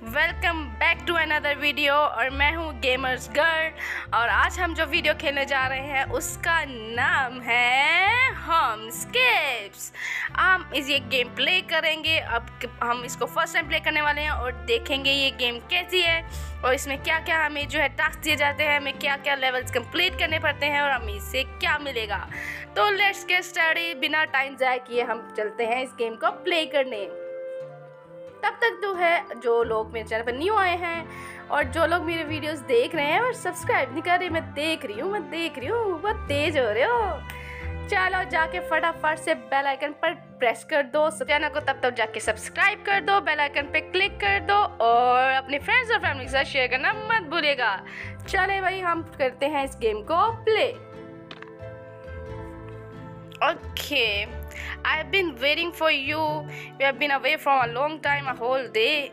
Welcome back to another video. और मैं हूँ गेमर्स गर्ल और आज हम जो वीडियो खेलने जा रहे हैं उसका नाम है होमस्केप्स। हम ये गेम प्ले करेंगे। अब हम इसको फर्स्ट टाइम प्ले करने वाले हैं और देखेंगे ये गेम कैसी है और इसमें क्या क्या हमें जो है टास्क दिए जाते हैं, हमें क्या क्या लेवल्स कंप्लीट करने पड़ते हैं और हमें इससे क्या मिलेगा। तो लेट्स गेट स्टार्टेड। बिना टाइम ज़ाया किए हम चलते हैं इस गेम को प्ले करने। तब तक तो है जो लोग मेरे चैनल पर न्यू आए हैं और जो लोग मेरे वीडियोस देख रहे हैं और सब्सक्राइब नहीं कर रहे, मैं देख रही हूँ बहुत तेज हो रहे हो। चलो जाके फटाफट से बेल आइकन पर प्रेस कर दो, चैनल को तब तक जाके सब्सक्राइब कर दो, बेल आइकन पे क्लिक कर दो और अपने फ्रेंड्स और फैमिली के साथ शेयर करना मत भूलिएगा। चले भाई हम करते हैं इस गेम को play. Okay, I've been waiting for you. We have been away from a long time, a whole day.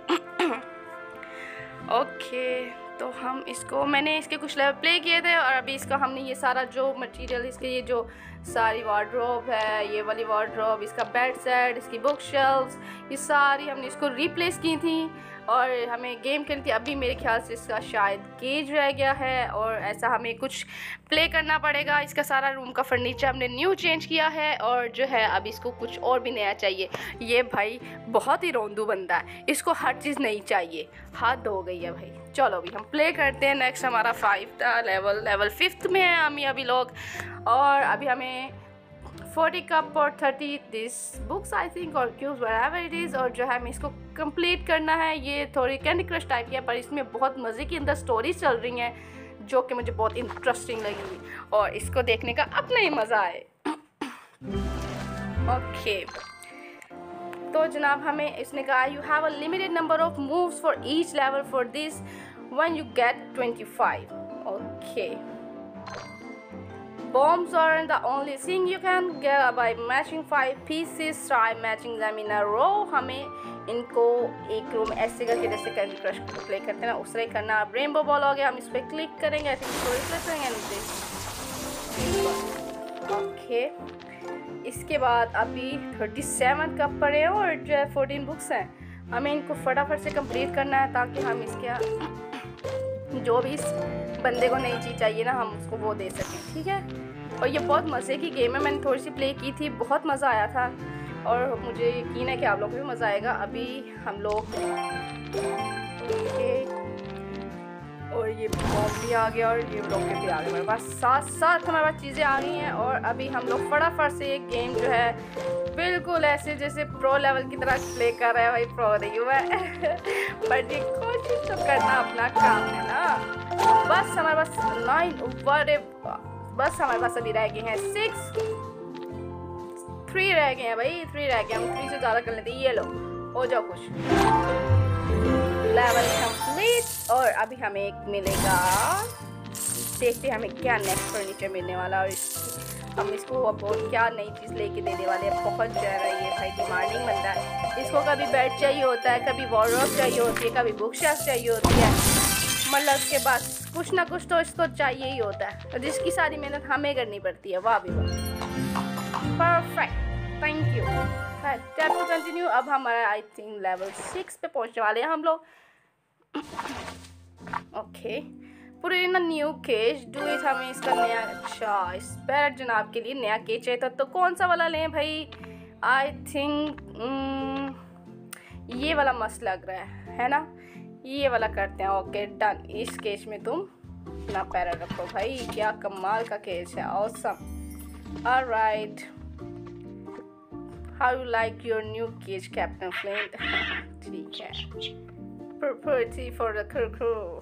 Okay, तो हम मैंने इसके कुछ लेवल प्ले किए थे और अभी हमने ये सारा जो मटेरियल इसके ये जो सारी वार्डरोब है, ये वाली वार्डरोब, इसका बेड सेट, इसकी बुक शेल्फ्स, ये सारी हमने इसको रिप्लेस की थी और हमें गेम खेलनी थी। अभी मेरे ख्याल से इसका शायद केज रह गया है और ऐसा हमें कुछ प्ले करना पड़ेगा। इसका सारा रूम का फर्नीचर हमने न्यू चेंज किया है और जो है अब इसको कुछ और भी नया चाहिए। ये भाई बहुत ही रोंदू बंदा है, इसको हर चीज़ नहीं चाहिए, हाथ धो गई है भाई। चलो अभी हम प्ले करते हैं। नेक्स्ट हमारा 5 था लेवल 5th में है हम अभी लोग और अभी हमें 40 कप और 30 दिस बुक्स आई थिंक और क्यूब्स व्हाटएवर इट इज़ और जो है हमें इसको कंप्लीट करना है। ये थोड़ी कैंडी क्रश टाइप की है पर इसमें बहुत मज़े की अंदर स्टोरीज चल रही हैं जो कि मुझे बहुत इंटरेस्टिंग लगी और इसको देखने का अपना ही मज़ा है। ओके तो जनाब हमें इसने कहा you have a limited number of moves for each level for this when you get 25। Okay bombs are the only thing you can get by matching 5 pieces. Try matching them in a row. हमें इनको एक रो में ऐसे करके जैसे candy crush play करते हैं ना उस तरह ही करना। अब रेनबो बॉल हो गया, हम इस पर क्लिक करेंगे, ऐसे इसको रिप्लेस करेंगे। ओके इसके बाद अभी 37 कप पड़े हैं और जो है 14 बुक्स हैं। हमें इनको फटाफट से कंप्लीट करना है ताकि हम इसके जो भी इस बंदे को नई चीज़ चाहिए ना हम उसको वो दे सकें, ठीक है। और ये बहुत मज़े की गेम है, मैंने थोड़ी सी प्ले की थी, बहुत मज़ा आया था और मुझे यकीन है कि आप लोगों को भी मज़ा आएगा। अभी हम लोग और ये बॉम्ब भी आ गया और ये रॉकेट भी आ गया हमारे पास, साथ हमारे पास चीज़ें आ गई हैं और अभी हम लोग फटाफट से ये गेम जो है बिल्कुल ऐसे जैसे प्रो लेवल की तरह प्ले कर रहे हैं। भाई प्रो नहीं हुआ है बट ये कोशिश तो करना अपना काम है ना। बस हमारे पास 9 बस हमारे पास अभी रह गए हैं 3 रह गए हैं भाई, 3 रह गए। हम 3 से ज़्यादा कर लेते हैं। ये लो हो जाओ कुछ लेवल कंप्लीट और अभी हमें एक मिलेगा, देखते हैं हमें क्या नेक्स्ट फर्नीचर मिलने वाला और हम इसको अब क्या नई चीज़ लेके देने वाले हैं। बहुत जा रहा है ये भाई, डिमांडिंग बंदा है। इसको कभी बेड चाहिए होता है, कभी वार्डरोब चाहिए होती है, कभी बुक शेल्फ चाहिए होती है, मतलब उसके बाद कुछ ना कुछ तो इसको चाहिए ही होता है और जिसकी सारी मेहनत हमें करनी पड़ती है। वाह भी वाह, perfect, thank you. Tap to continue. अब हमारा आई थिंक लेवल 6 पे पहुंचने वाले हैं हम लोग। ओके पूरे ना न्यू केज डू इट, हमें इसका नया अच्छा इस पैरट जनाब के लिए नया केज चाहिए तो कौन सा वाला लें भाई। आई थिंक ये वाला मस्त लग रहा है ना, ये वाला करते हैं। Okay done. इस केज में तुम अपना पैरट रखो भाई, क्या कमाल का केज है, awesome. Alright, how you like your new cage captain Flint. ठीक है, property for the crew.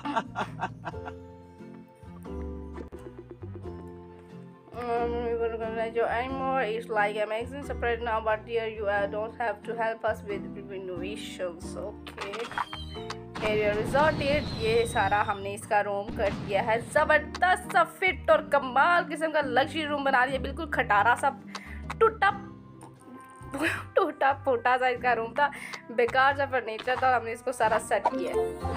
Your anymore is like amazing separate now, but dear you don't have to help us with renovations. Okay. Area resorted, ये सारा हमने इसका room कर दिया है ज़बरदस्त सा फिट और कमाल किस्म का लग्जरी रूम बना दिया। बिल्कुल खटारा सा टूटा फूटा सा इसका रूम था, बेकार सा फर्नीचर था, हमने इसको सारा सेट किया।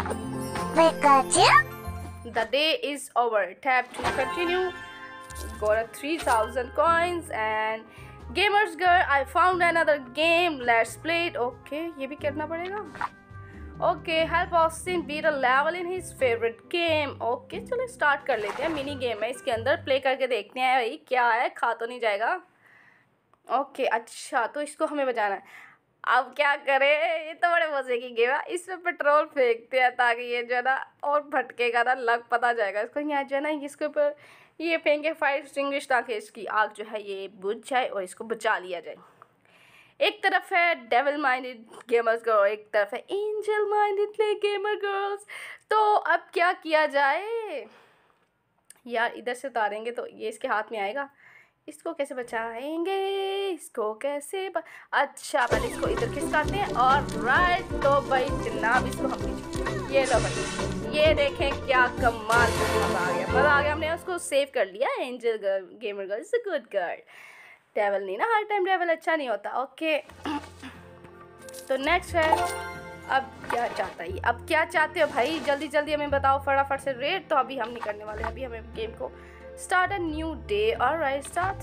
The day is over. Tap to continue. Got 3000 coins and gamers girl, I found another game. Let's play it. Okay, ये भी करना पड़ेगा। Okay, help Austin beat a level in his favourite game. Okay चलो start कर लेते हैं। Mini game है इसके अंदर, प्ले करके देखते हैं भाई क्या है, खा तो नहीं जाएगा। ओके अच्छा, तो इसको हमें बचाना है। अब क्या करें, ये तो बड़े मजे की गेम है। इसमें पेट्रोल फेंकते हैं ताकि ये जो है ना और भटकेगा ना, लग पता जाएगा इसको। यहाँ जो है ना इसके ऊपर ये फेंके फायर एक्सटिंग्विश ताकि इसकी आग जो है ये बुझ जाए और इसको बचा लिया जाए। एक तरफ है डेविल माइंडेड गेमर्स गर्ल, एक तरफ है एंजल माइंडेड गेमर गर्ल्स। तो अब क्या किया जाए यार, इधर से उतारेंगे तो ये इसके हाथ में आएगा। इसको कैसे बचाएंगे, इसको कैसे अच्छा पहले इसको इधर खिसकाते हैं और राइट। तो भाई जनाब इसको हम ये लो भाई, ये देखें क्या कमाल का मजा आ गया, मजा आ गया। हमने उसको सेव कर लिया। Angel girl gamer girl is a good girl. Devil नहीं ना, हर टाइम डेविल अच्छा नहीं होता। ओके तो नेक्स्ट है, अब क्या चाहता है, अब क्या चाहते हो भाई, जल्दी जल्दी हमें बताओ फटाफट से रेट। तो अभी हम नहीं करने वाले, अभी हमें गेम को start a new day. Alright start.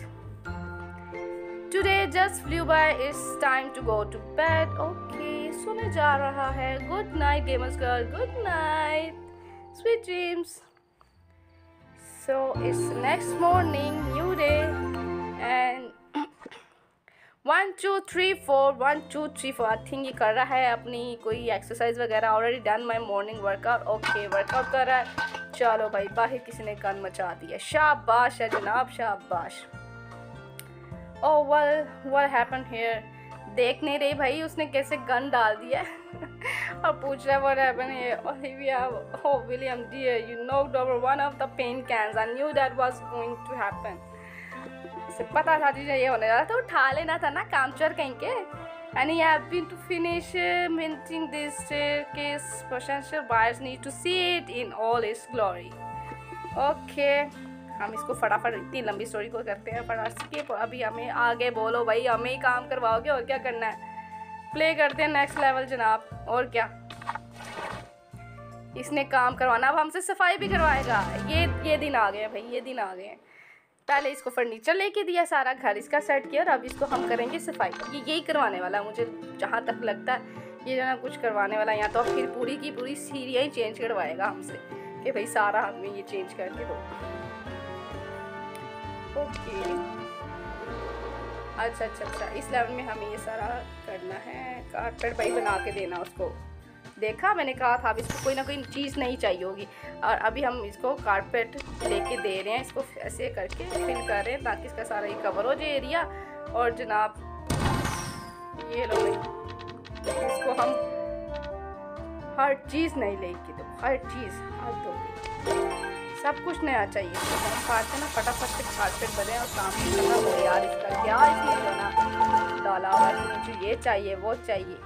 Today just flew by, it's time to go to bed. Okay सोने जा रहा है। Good night gamers girl, good night, sweet dreams. So it's next morning, new day and 1 2 3 4 1 2 3 4 I think ये कर रहा है अपनी कोई एक्सरसाइज वगैरह। Already done my morning workout. Okay workout कर रहा है। चलो भाई बाहर किसी ने गन मचा दिया, शाबाश है जनाब शाबाश। Oh well what happened here, देख नहीं रही भाई उसने कैसे गन डाल दिया और पूछ रहा है what happened here. Olivia, oh William dear, you knocked over one of the paint cans, I knew that was going to happen. से पता था तुझे ये होने वाला, तो उठा लेना था ना कामचोर कहीं के। And you have been to finish minting this staircase. Potential buyers need to see it in all its glory. Okay, हम इसको फटाफट इतनी लंबी स्टोरी को करते हैं फटाफट स्किप। अभी हमें आगे बोलो भाई, हमें ही काम करवाओगे और क्या करना है। प्ले करते हैं नेक्स्ट लेवल जनाब, और क्या इसने काम करवाना, अब हमसे सफाई भी करवाएगा। ये दिन आ गए भाई, ये दिन आ गए। पहले इसको फर्नीचर लेके दिया, सारा घर इसका सेट किया और अब इसको हम करेंगे सफाई। ये यही करवाने वाला है मुझे जहाँ तक लगता है, ये जो ना कुछ करवाने वाला है। या तो फिर पूरी की पूरी सीढ़ियाँ ही चेंज करवाएगा हमसे कि भाई सारा हमें ये चेंज करके दो। ओके अच्छा, इस लेवल में हमें ये सारा करना है। कारपेट भाई बना के देना उसको, देखा मैंने कहा था अब इसको कोई ना कोई चीज़ नहीं चाहिए होगी। और अभी हम इसको कारपेट लेके दे रहे हैं, इसको ऐसे करके फिल कर रहे हैं ताकि इसका सारा ये कवर हो जाए एरिया। और जनाब ये लो भाई, इसको हम हर चीज़ नहीं लेके दो, हर चीज़ हर दो सब कुछ नया चाहिए। तो हम खाते ना फटाफट से कारपेट बने और काम करना हो यार। इसका क्या इसमें बना डाला हुआ है, मुझे ये चाहिए वो चाहिए।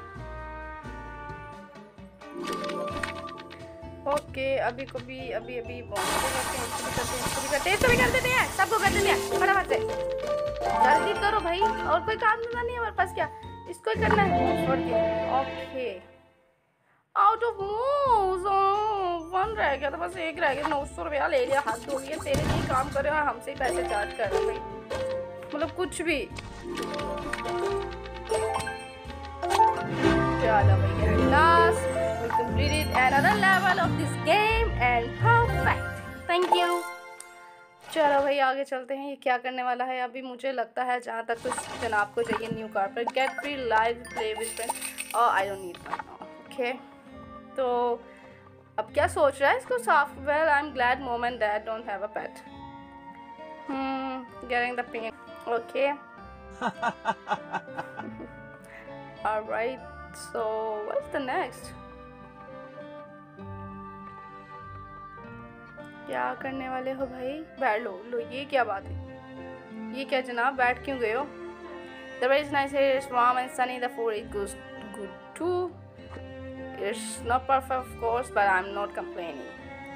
ओके अभी को भी अभी करते हैं, सबको कर देते हैं फटाफट से। जल्दी करो भाई, और कोई काम धंधा नहीं है हमारे पास, क्या इसको ही करना है। ओके आउट ऑफ मूव्स, 1 रह गया था, बस 1 रह गया। 900 रुपया ले लिया, हाथ धो लिया। तेरे लिए काम कर रहे हो, हमसे ही पैसे चार्ज कर रहे हो भाई, मतलब कुछ भी। चलो भैया last completed another level of this game and perfect, thank you। चलो भाई आगे चलते हैं, ये क्या करने वाला है। अभी मुझे लगता है जहाँ तक तो जनाब को चाहिए new carpet, get free live play with friends. I don't need one now. Okay तो अब क्या सोच रहा है इसको साफ। Well I am glad mom and dad don't have a pet. Getting the pen. Okay alright, so what's the next, क्या करने वाले हो भाई। बैठ लो, ये क्या बात है, ये क्या जनाब बैठ क्यों गए हो। The weather is nice here, it's warm and sunny, the food is good too. It's not perfect of course, but I'm not complaining।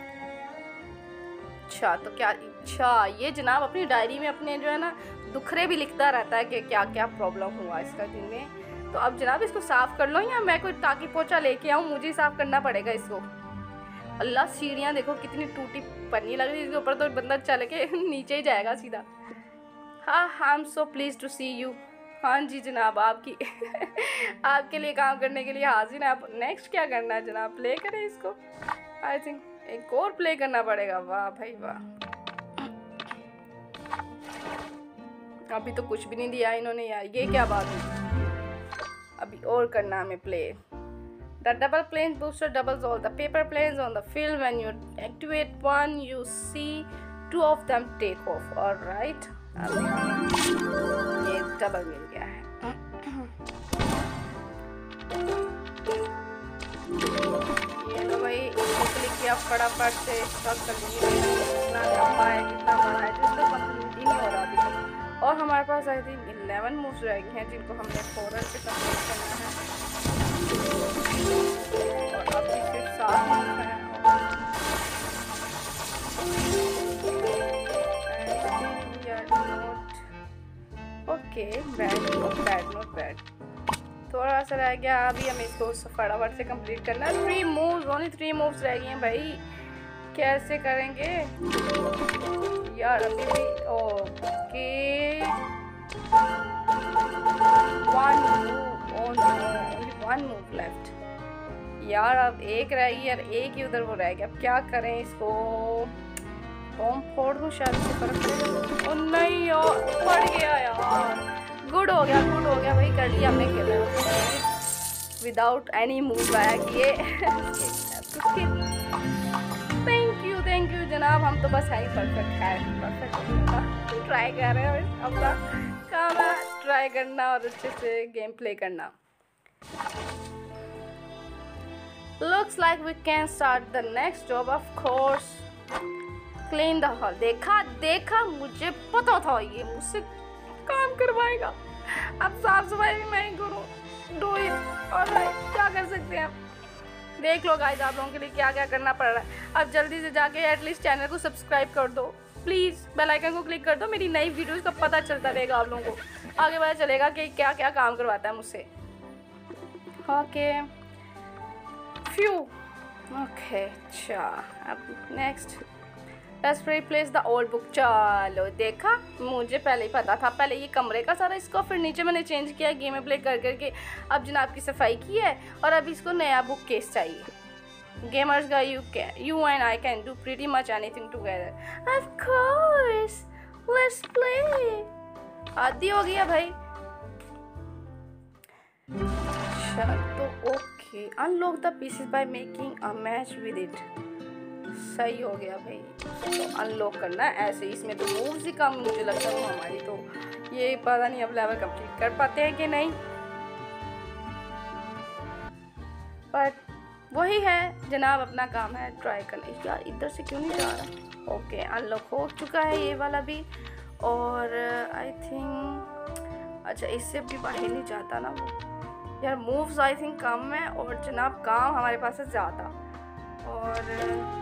अच्छा तो क्या, अच्छा ये जनाब अपनी डायरी में अपने जो है ना दुखरे भी लिखता रहता है कि क्या क्या प्रॉब्लम हुआ इसका दिन में। तो अब जनाब इसको साफ़ कर लो, या मैं कोई टाकी पोछा लेके आऊँ, मुझे ही साफ़ करना पड़ेगा इसको। अल्लाह सीढ़ियाँ देखो कितनी टूटी पन्नी लग रही है इसके ऊपर, तो बंदा चल के नीचे ही जाएगा सीधा। हाँ I am so please to see you. हाँ जी जनाब, आपकी आपके लिए काम करने के लिए हाजिर हैं। आप नेक्स्ट क्या करना है जनाब? प्ले करें इसको। आई थिंक एक और प्ले करना पड़ेगा। वाह भाई वाह, अभी तो कुछ भी नहीं दिया इन्होंने यार, ये क्या बात है। अभी और करना हमें play. The double plane booster doubles all the paper planes on the field. When you activate one, you see two of them take off. All right. ये डबल मिल गया है। ये लो भाई, क्लिक किया फटाफट से। इसका कितना लंबा है, कितना बड़ा है, जिसका कंप्लीट ही नहीं हो रहा अभी तक। और हमारे पास आई थिंक 11 मूव्स रह गए हैं जिनको हमने फौरन से कंप्लीट करना है। और अभी सिर्फ 7 मूव हैं। Okay, not bad. थोड़ा सा रह गया, अभी हमें इसको फटाफट से कंप्लीट करना है। 3 मूव्स, ओनली 3 मूव्स रह गई हैं भाई, कैसे करेंगे यार अभी भी। ओके, 1 मूव लेफ्ट यार, अब एक रह गई यार, एक ही उधर वो रह गया। अब क्या करें इसको? बॉम्ब फोड़ दूँ शायद से फर्क पड़ेगा। ओ नहीं यार, पड़ गया यार। गुड हो गया भाई, कर लिया हमने विदाउट एनी मूव बैक ये। थैंक यू जनाब, हम तो बस है ही परफेक्ट ट्राई कर रहे हैं। अपना काम है ट्राई करना और अच्छे से गेम प्ले करना। Looks like we can start the next job, of course. Clean the hall. देखा मुझे पता था ये मुझसे काम करवाएगा। अब साफ सफाई भी मैं ही करूँ। Do it। और क्या कर सकते हैं? देख लो गाइस, आप लोगों के लिए क्या क्या करना पड़ रहा है। अब जल्दी से जाके एटलीस्ट चैनल को सब्सक्राइब कर दो प्लीज़, बेल आइकन को क्लिक कर दो। मेरी नई वीडियोस का पता चलता रहेगा आप लोगों को, आगे पता चलेगा कि क्या क्या काम करवाता है मुझसे। ओके फ्यू, ओके अच्छा, अब next let's replace the old book. चलो देखा, मुझे पहले ही पता था। पहले ये कमरे का सारा इसको, फिर नीचे मैंने चेंज किया गेम में प्ले कर करके। अब जनाब की सफाई की है और अब इसको नया बुक केस चाहिए। गेमर्स का you and I can do pretty much anything together. Of course let's play. आदि हो गया भाई। तो okay, unlock the pieces by making a match with it. सही हो गया भाई, तो अनलॉक करना है ऐसे। इसमें तो मूव्स ही कम मुझे लगता है हमारी, तो ये पता नहीं अब लेवल कंप्लीट कर पाते हैं कि नहीं, बट वही है जनाब, अपना काम है ट्राई करना। यार इधर से क्यों नहीं जा रहा? ओके, अनलॉक हो चुका है ये वाला भी। और आई थिंक अच्छा, इससे भी बाहर नहीं जाता ना वो यार। मूव्स आई थिंक कम है और जनाब काम हमारे पास है ज़्यादा। और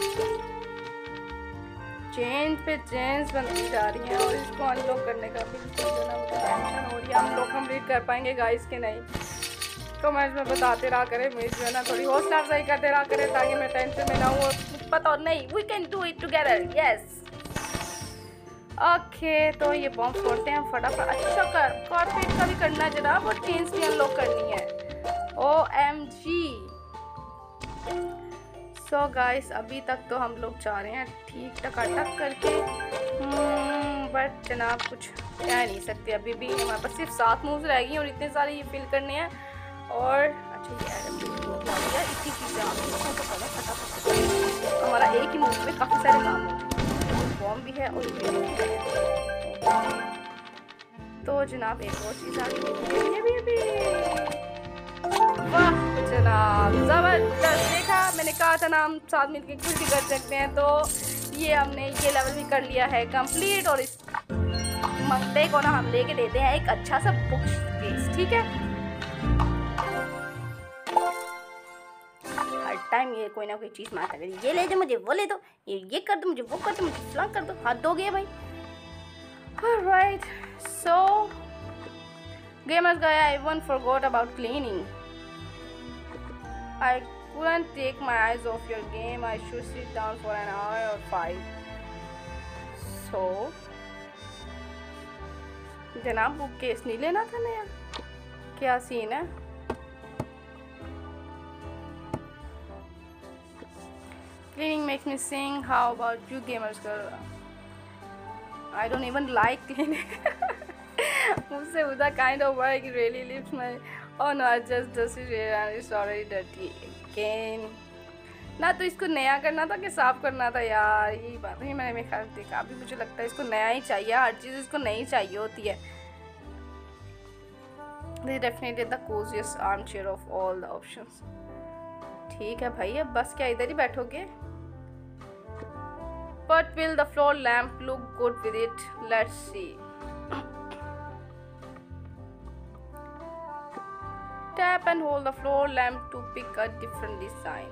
चेंज पे चेंज बनती जा रही हैं और इसको अनलॉक करने का भी मुझे टेंशन हो रही है। हम लोग कंप्लीट कर पाएंगे गाइस के नहीं? कमेंट्स में बताते रहा करें, मेरी जो है ना थोड़ी हौसला अफजाई करते रहा करें, ताकि मैं टेंशन में ना हूँ। पता नहीं, we can do it together, yes. Okay, तो ये बॉम्ब फोड़ते हैं फटाफट। अच्छा कारपेट का भी करना है जनाब, और चेंज भी अनलॉक करनी है। OMG। सो गाइस, अभी तक तो हम लोग जा रहे हैं ठीक टकाटक करके, बट जनाब कुछ कह नहीं सकते। अभी भी हमारे पास सिर्फ 7 मूव्स रह गई और इतने सारे ये फिल करने हैं। और अच्छा ये इतनी चीज़ें हमारा एक ही मूव में काफ़ी सारे काम होते, फॉर्म भी है और तो जनाब एक और चीज़ आ गई। वाह जनाब, ज़बरदस्त। देखा, मैंने कहा था ना हम साथ मिलकर कुछ भी कर सकते हैं। तो ये हमने ये लेवल भी कर लिया है कंप्लीट। और इस मंगते को ना हम लेके देते हैं एक अच्छा सा बुक केस, ठीक है? हर टाइम ये कोई ना कोई चीज़ मांगता है, ये ले दो मुझे, वो ले दो, ये कर दो मुझे, वो कर दो मुझे, फ्लंक कर दो। हाथ दो गए भाई। Alright, so gamers guy, I even forgot about cleaning. I couldn't take my eyes off your game. I should sit down for an hour or 5. So जनाब बुक केस नहीं लेना था नया, क्या सीन है? Cleaning makes me sing. How about you gamers girl? I don't even like cleaning. मुझसे with that kind of work it really lifts my. Oh no, I just dusted it and it's already dirty again. ना तो इसको नया करना था कि साफ करना था यार, यही बात है। मैंने ख्याल देखा, अभी मुझे लगता है इसको नया ही चाहिए, हर चीज़ इसको नई चाहिए होती है। This is definitely the coziest armchair of all the options. ठीक है भाई, अब बस क्या इधर ही बैठोगे? But will the floor lamp look good with it? Let's see. Tap and hold the floor lamp to pick a different design.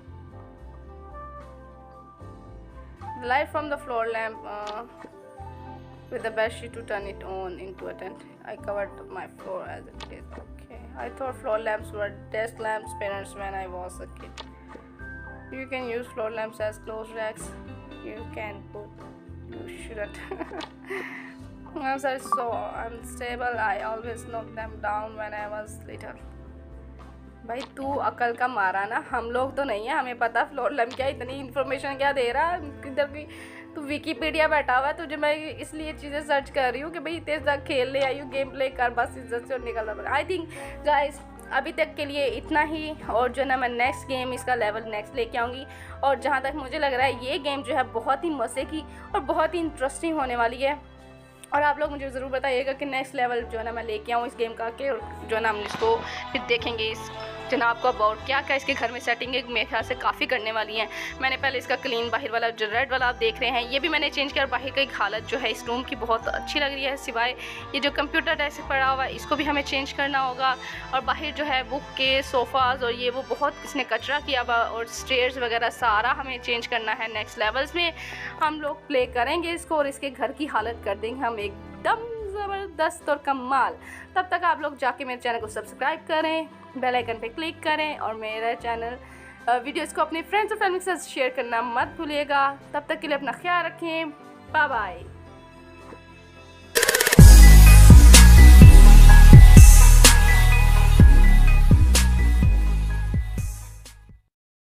The light from the floor lamp with the bedsheet to turn it on into a tent. I covered my floor as it is. Okay. I thought floor lamps were desk lamps parents when I was a kid. You can use floor lamps as clothes racks. You can put. You shouldn't. Lamps are so unstable. I always knocked them down when I was little. भाई तू अकल का मारा ना, हम लोग तो नहीं है, हमें पता फ्लोर लैम्प क्या, इतनी इन्फॉर्मेशन क्या दे रहा है किधर की। तू विकीपीडिया बैठा हुआ है, तुझे मैं इसलिए चीज़ें सर्च कर रही हूँ कि भाई तेरे साथ खेल ले आई हूँ, गेम प्ले कर, बस इज्जत से और निकलना पड़ा। आई थिंक गाइस अभी तक के लिए इतना ही, और जो ना मैं नेक्स्ट गेम इसका लेवल नेक्स्ट लेके आऊँगी। और जहाँ तक मुझे लग रहा है ये गेम जो है बहुत ही मज़े की और बहुत ही इंटरेस्टिंग होने वाली है। और आप लोग मुझे ज़रूर बताइएगा कि नेक्स्ट लेवल जो है ना मैं लेके आऊँ इस गेम का, कि जो है ना हम इसको फिर देखेंगे इस जनाब को अबाउट क्या क्या इसके घर में सेटिंग है, मेरे ख्याल से काफ़ी करने वाली हैं। मैंने पहले इसका क्लीन बाहर वाला जो रेड वाला आप देख रहे हैं ये भी मैंने चेंज किया, और बाहर की हालत जो है इस रूम की बहुत अच्छी लग रही है, सिवाय ये जो कंप्यूटर डेस्क पड़ा हुआ है इसको भी हमें चेंज करना होगा। और बाहर जो है बुक के सोफ़ाज़ और ये वो बहुत इसने कचरा किया हुआ, और स्टेयर्स वगैरह सारा हमें चेंज करना है। नेक्स्ट लेवल्स में हम लोग प्ले करेंगे इसको और इसके घर की हालत कर देंगे हम एकदम ज़बरदस्त और कमाल। तब तक आप लोग जाके मेरे चैनल को सब्सक्राइब करें, बेल आइकन पे क्लिक करें, और मेरा चैनल वीडियोस को अपने फ्रेंड्स और फैमिली के साथ शेयर करना मत भूलिएगा। तब तक के लिए अपना ख्याल रखें, बाय बाय।